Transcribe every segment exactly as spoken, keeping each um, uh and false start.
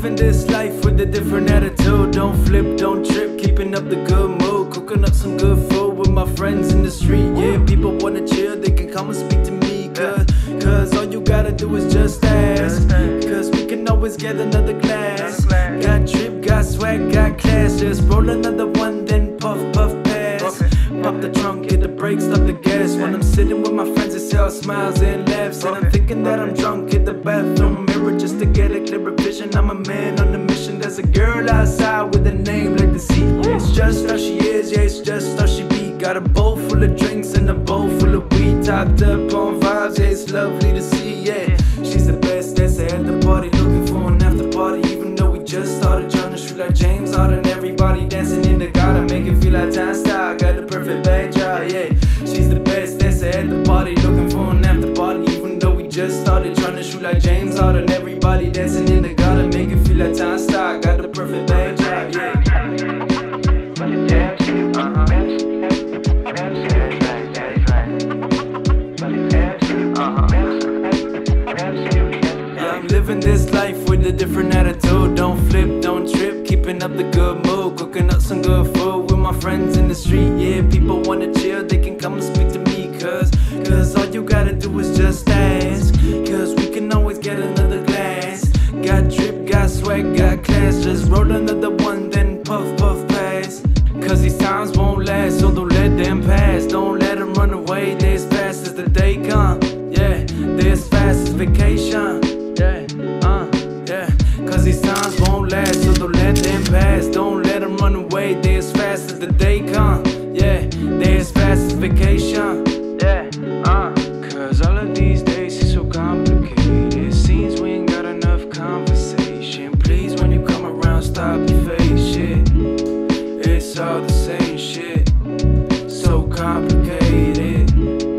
living this life with a different attitude. Don't flip, don't trip, keeping up the good mood. Cooking up some good food with my friends in the street. Yeah, people wanna chill, they can come and speak to me. Cause, cause all you gotta do is just ask. Cause we can always get another glass. Got drip, got swag, got class. Just roll another one, then puff, puff, pass. Pop the trunk, hit the brakes, stop the gas. When I'm sitting with my friends, they see all smiles and laughs. And I'm thinking that I'm drunk, hit the bathroom mirror just to get a clearer vision. I'm a man on a mission. There's a girl outside with a name like the sea. It's just how she is, yeah, it's just how she be. Got a bowl full of drinks and a bowl full of weed. Topped up on vibes, yeah, it's lovely to see, yeah. She's the best dancer at the party, looking for an after party. Even though we just started, trying to shoot like James Harden. Everybody dancing in the garden, make it feel like time style. Got the perfect backdrop, yeah. She's the best dancer at the party, looking for an after party. Even though we just started, trying to shoot like James Harden. Everybody dancing in the garden, make it feel like time style. Got the perfect backdrop, yeah. Living this life with a different attitude. Don't flip, don't trip, keeping up the good mood. Cooking up some good food with my friends in the street. Yeah, people wanna chill, they can come and speak to me. Cause, cause all you gotta do is just ask. Cause we can always get another glass. Got drip, got swag, got class. Just roll another one, then puff, puff, pass. Cause these times won't last, so don't let them pass. Don't let them run away, they're as fast as the day come. Yeah, they're as fast as vacation. Yeah, uh, yeah. Cause these times won't last, so don't let them pass. Don't let them run away, they as fast as the day come. Yeah, they as fast as vacation. Yeah, uh. Cause all of these days is so complicated. It seems we ain't got enough conversation. Please, when you come around, stop your face, shit. It's all the same shit. So complicated.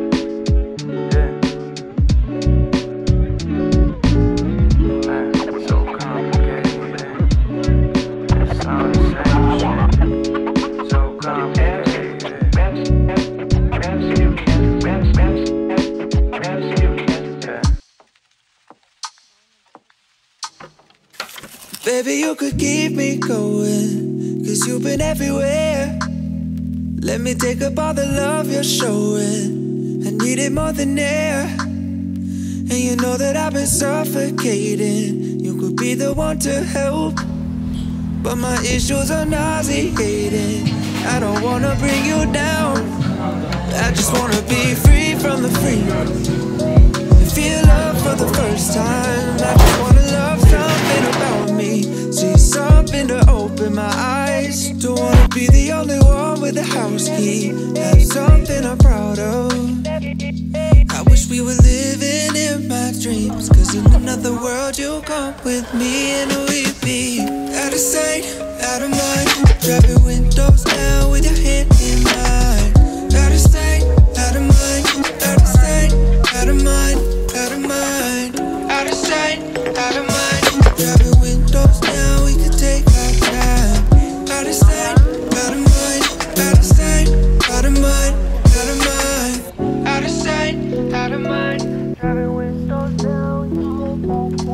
Baby, you could keep me going, cause you've been everywhere. Let me take up all the love you're showing. I need it more than air. And you know that I've been suffocating. You could be the one to help, but my issues are nauseating. I don't wanna bring you down. I just wanna be free from the free. Feel love for the first time. I just wanna love something about me. See something to open my eyes. Don't wanna be the only one with a house key. Have something I'm proud of. I wish we were living in my dreams. Cause in another world you come with me. And we'd be out of sight, out of mind. Driving windows down with your hand in mine. Out of sight, out of mind. Out of sight, out of mind. Out of mind, out of sight, out of mind. Driving windows down, we could take our time. Out of sight, out of mind, out of sight, out of mind, out of mind. Out of sight, out of mind. Driving windows down, we could take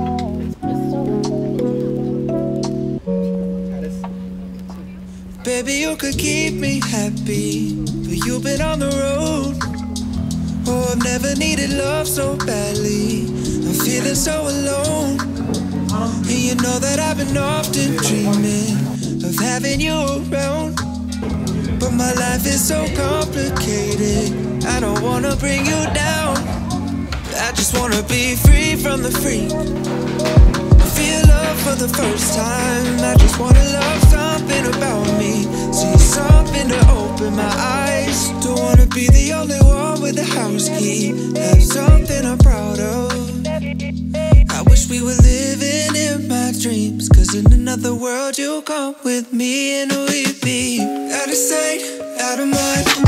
our time. Baby, you could keep me happy, but you've been on the road. Oh, I've never needed love so badly. I'm feeling so alone. And you know that I've been often dreaming of having you around. But my life is so complicated. I don't wanna bring you down. I just wanna be free from the free. Feel love for the first time. I just wanna love something about me. See something to open my eyes. Don't wanna be the only one with a house key. Have something I'm proud of. I wish we were living in my dreams. Cause in another world you come with me. And we'd be out of sight, out of mind.